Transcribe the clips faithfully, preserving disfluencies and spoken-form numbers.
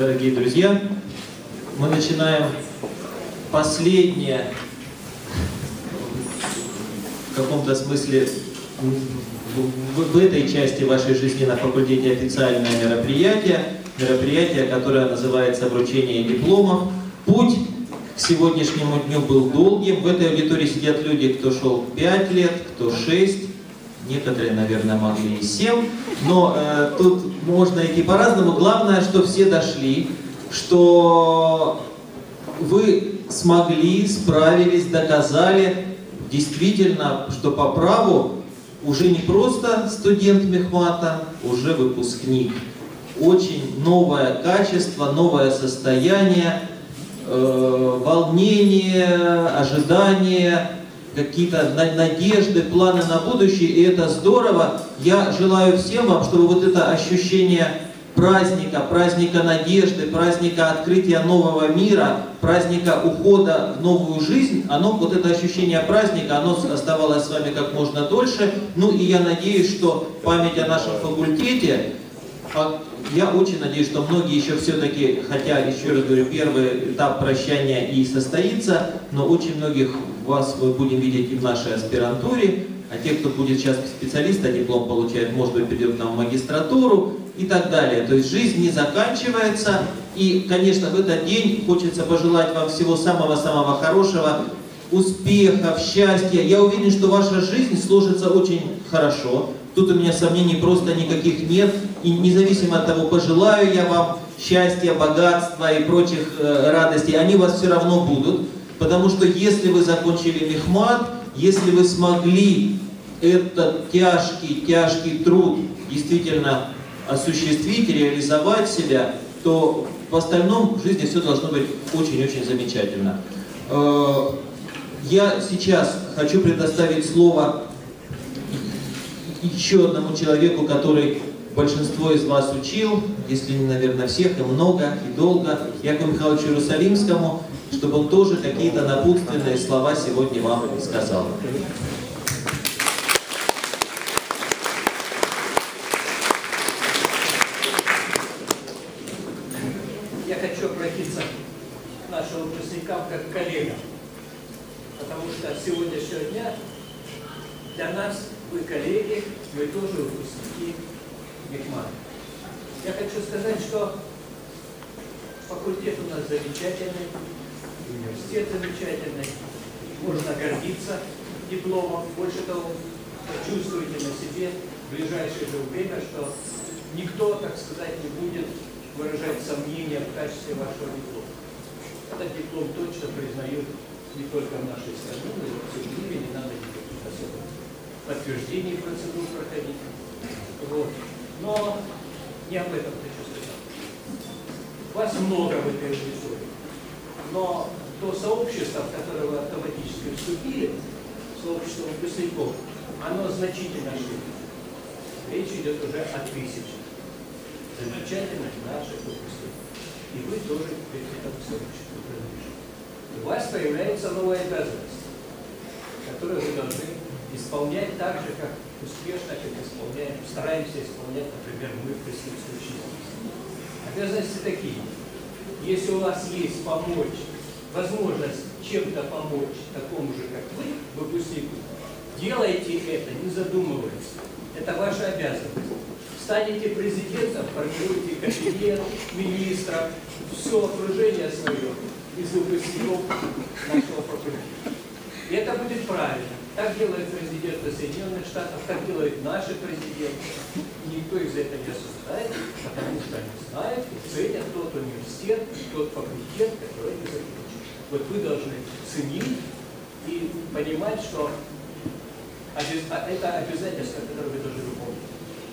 дорогие друзья, мы начинаем последнее, в каком-то смысле, в, в этой части вашей жизни на факультете официальное мероприятие, мероприятие, которое называется вручение дипломов. Путь к сегодняшнему дню был долгим. В этой аудитории сидят люди, кто шел пять лет, кто шесть, некоторые, наверное, могли и семь, но э, тут можно идти по-разному. Главное, что все дошли, что вы смогли, справились, доказали действительно, что по праву уже не просто студент мехмата, уже выпускник. Очень новое качество, новое состояние, э, волнение, ожидание, какие-то надежды, планы на будущее, и это здорово. Я желаю всем вам, чтобы вот это ощущение праздника, праздника надежды, праздника открытия нового мира, праздника ухода в новую жизнь, оно, вот это ощущение праздника, оно оставалось с вами как можно дольше. Ну и я надеюсь, что память о нашем факультете, я очень надеюсь, что многие еще все-таки, хотя, еще раз говорю, первый этап прощания и состоится, но очень многих вас мы будем видеть и в нашей аспирантуре, а те, кто будет сейчас специалиста, диплом получает, может быть, придет к нам в магистратуру и так далее. То есть жизнь не заканчивается, и, конечно, в этот день хочется пожелать вам всего самого-самого хорошего, успехов, счастья. Я уверен, что ваша жизнь сложится очень хорошо. Тут у меня сомнений просто никаких нет. И независимо от того, пожелаю я вам счастья, богатства и прочих э, радостей, они у вас все равно будут. Потому что если вы закончили мехмат, если вы смогли этот тяжкий, тяжкий труд действительно осуществить, реализовать себя, то в остальном в жизни все должно быть очень-очень замечательно. Я сейчас хочу предоставить слово еще одному человеку, который большинство из вас учил, если не, наверное, всех, и много, и долго, Якову Михайловичу Иерусалимскому, чтобы он тоже какие-то напутственные слова сегодня вам сказал. Я хочу обратиться к нашим выпускникам как к коллегам, потому что с сегодняшнего дня для нас вы коллеги, вы тоже выпускники мехмата. Я хочу сказать, что факультет у нас замечательный, университет замечательный, можно гордиться дипломом. Больше того, чувствуйте на себе в ближайшее же время, что никто, так сказать, не будет выражать сомнения в качестве вашего диплома. Этот диплом точно признают не только в нашей стране, но и во всем мире, не надо никаких особых подтверждений процедур проходить. Вот. Но не об этом хочу сказать. Вас много в этой аудитории, но то сообщество, в которое вы автоматически вступили, сообщество выпускников, оно значительно шире. Речь идет уже о тысячах замечательных наших выпускников. И вы тоже к этому сообществу принадлежите. У вас появляется новая обязанность, которую вы должны исполнять так же, как успешно, как исполняем, стараемся исполнять, например, мы в присутствии учителей. Обязанности такие. Если у вас есть помочь, возможность чем-то помочь такому же, как вы, выпускнику, делайте это, не задумываясь. Это ваша обязанность. Станете президентом, формируйте кабинет министров, все окружение свое из выпускников нашего факультета. И это будет правильно. Так делают президенты Соединенных Штатов, так делают наши президенты. Никто их за это не осуждает, потому что они знают и ценят тот университет, тот факультет, который они закончили. Вот вы должны ценить и понимать, что это обязательство, которое вы должны выполнить.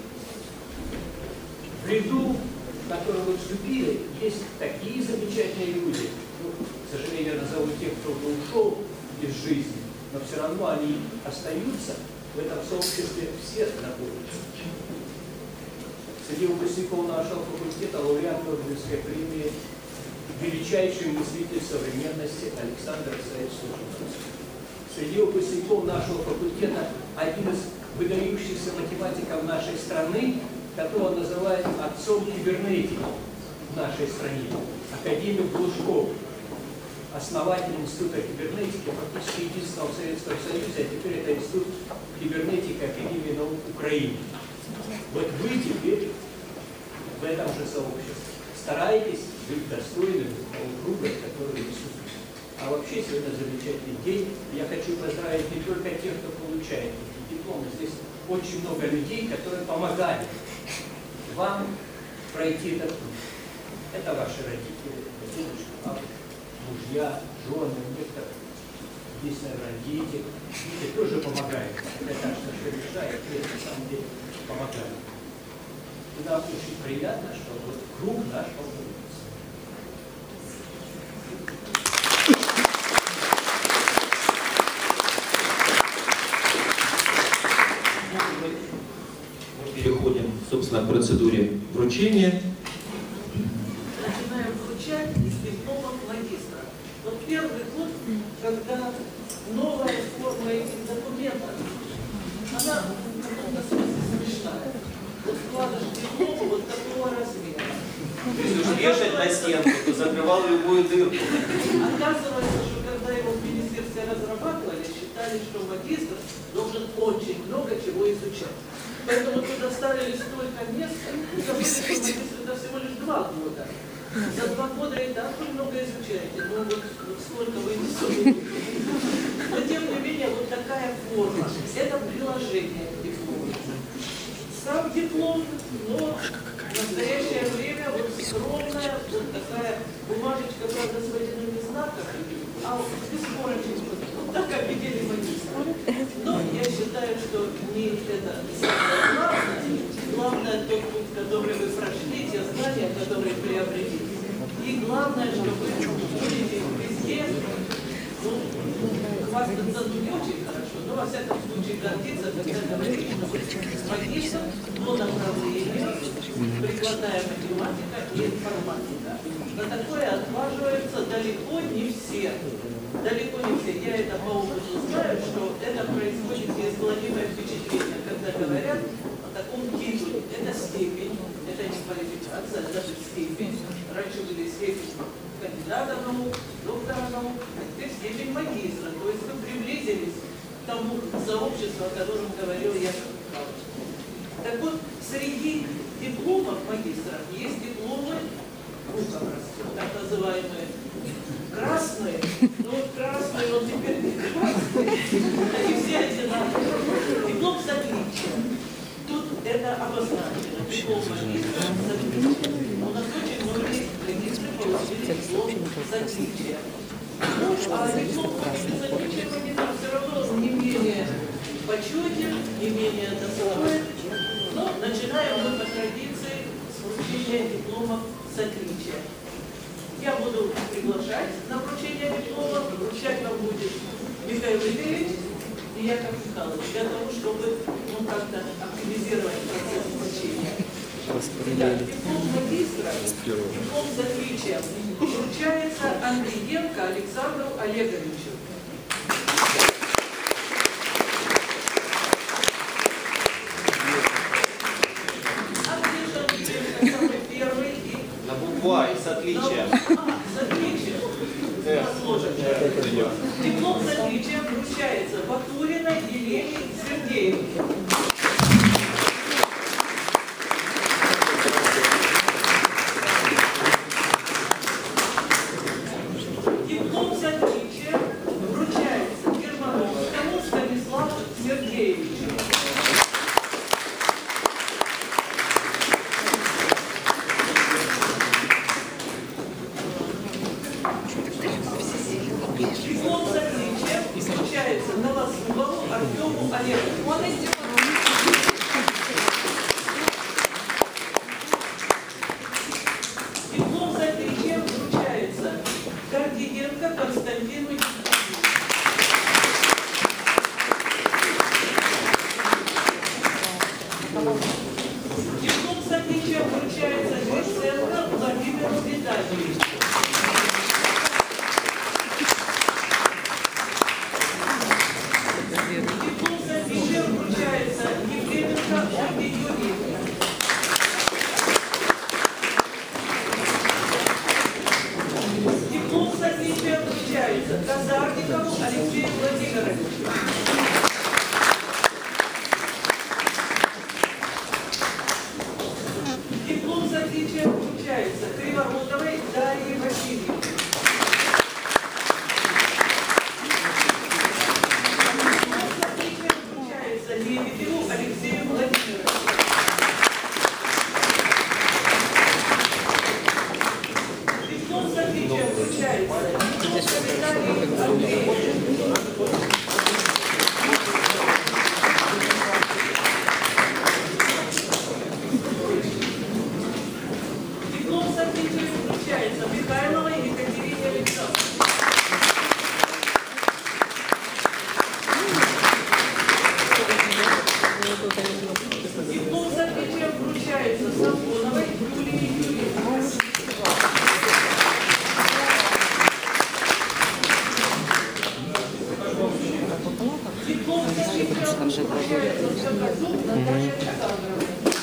В ряду, в который вы вступили, есть такие замечательные люди. Ну, к сожалению, я назову тех, кто уже ушел из жизни, но все равно они остаются в этом сообществе, все находятся. Среди выпускников нашего факультета лауреат Нобелевской премии, величайший мыслитель современности Александр Исаевич Солженицын. Среди выпускников нашего факультета один из выдающихся математиков нашей страны, которого называют отцом кибернетики. в нашей стране, академик Глушков, основатель Института кибернетики, фактически единственного в Советском Союзе, а теперь это Институт кибернетики Академии наук Украины. Вот вы теперь в этом же сообществе стараетесь быть достойным того круга, который несут. А вообще сегодня замечательный день. Я хочу поздравить не только тех, кто получает эти дипломы. Здесь очень много людей, которые помогали вам пройти этот путь. Это ваши родители, дедушка, бабушка, мужья, жены, некоторые. Здесь, наверное, дети. Дети тоже помогают. Это так, что все решает, и на самом деле помогают. И нам очень приятно, что вот круг наш появился. Мы переходим, собственно, к процедуре вручения. Начинаем вручать из дипломов магистра. Вот первый год, когда новая форма этих документов, она в каком-то смысле смешная. Вот вкладываешь диплом вот такого размера. Если уж вешать на стенку, то закрывал любую дырку. Оказывается, что когда его в министерстве разрабатывали, считали, что магистр должен очень много чего изучать. Поэтому туда ставили столько места, и забыли, что магистр это всего лишь два года. За два года и так вы много изучаете, но вот, вот сколько вы несете. Но тем не менее, вот такая форма. Это приложение к диплому. Сам диплом, но в настоящее время вот скромная, вот такая бумажечка, правда, с водяными знаками, а без корочек, вот так объедели магистра. Но я считаю, что не это самое главное. Главное тот путь, который вы прошли, те знания, которые приобрели. И главное, что вы будете везде, ну, хвастаться не очень хорошо, но во всяком случае гордиться, когда говорите, что вы магистр по направлению прикладная математика и информатика. На такое отваживаются далеко не все. Далеко не все. Я это по опыту знаю, что это происходит неизгладимое впечатление, когда говорят о таком титуле. Это степень, это не квалификация, это даже степень. Раньше были степень кандидата наук, доктора наук, а теперь степень магистра. То есть вы приблизились к тому сообществу, о котором говорил Яков Михайлович. Так вот, среди дипломов магистров есть дипломы рукопростые, так называемые красные, но вот красные, вот теперь не красные, они все одинаковые. Диплом с отличием. Тут это обозначено. Диплом магистра с отличием. У нас очень многие магистры получили диплом с отличием. Ну, а диплом с отличием магистра все равно не менее почетен, не менее достоин. Но начинаем мы по традиции с вручения дипломов с отличием. Я буду приглашать на вручение диплома, вручать вам будет Михаил Ильич и Яков Михайлович, для того, чтобы ну, как-то оптимизировать процесс вручения. Итак, диплом магистра, диплом с отличием вручается Андриенко Александру Олеговичу. Буква и с отличием. А, с отличием. Диплом с отличием вручается Батуриной Елене Сергеевне. Диплом с отличием вручается Германовскому Станиславу Сергеевичу. Диплом с отличием вручается Новослугову Артему Олеговичу. Диплом с отличием вручается Гордиенко Константину Евгеньевичу. Диплом с отличием вручается Гриценко Владимиру Витальевичу. Диплом с отличием вручается Евгеньевичу Ольге Юрьевне. отличием вручается Криворотовой Дарье Васильевне. Диплом с отличием вручается Лебедеву Алексею Владимировичу. Диплом с отличием вручается Виталию Андреевичу. Диплом с отличием вручается Михайловой Екатерине Александровне. Диплом с отличием вручается Сафоновой Юлии Юрьевне. Диплом с отличием вручается Скаказу Наталье Александровне.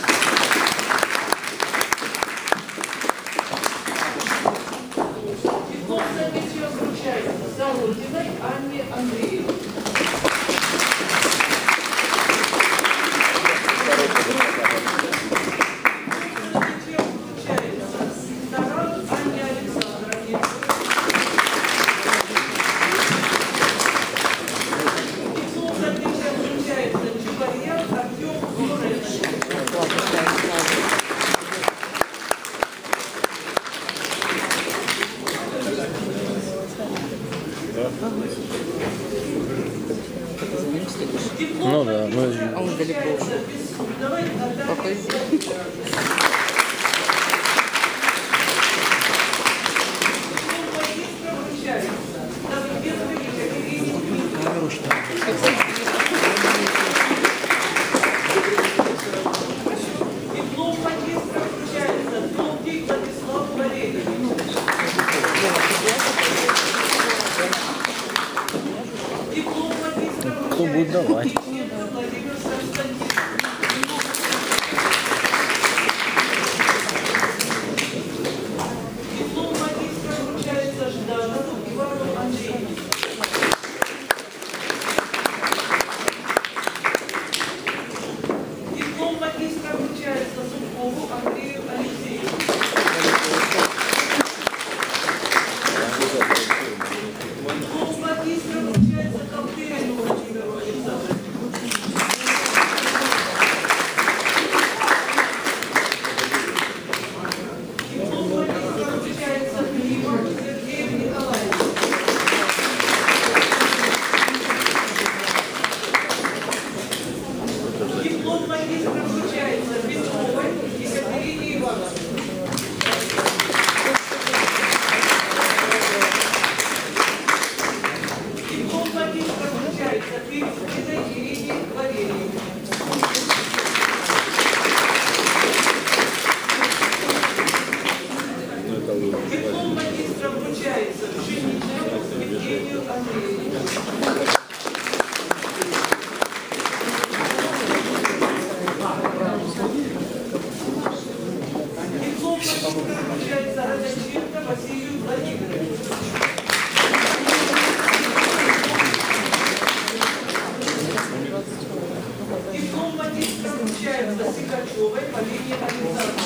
Диплом с отличием вручается Зародиной Анне Андреевне. Ну да, ну а он далеко. Диплом магистра вручается Долгий Владиславу Валерьевичу. Диплом магистра кто будет давать? Владимир Константинович. Диплом магистра вручается Жданову Ивану Андреевичу. Диплом магистра вручается Зубкову Андрею Алексеевичу. Диплом магистра вручается Колпырину Владимиру Александровичу. Диплом магистра вручается Климову Сергею Николаевичу. Диплом магистра вручается Петровой Екатерине Ивановне. Диплом магистра вручается Пивкиной Ирине Валерьевне. Диплом магистра вручается Пшеничному Евгению Андреевичу. Диплом магистра вручается Родоченко Василию Владимировичу. Диплом магистра вручается Сикачевой Полине Александровне.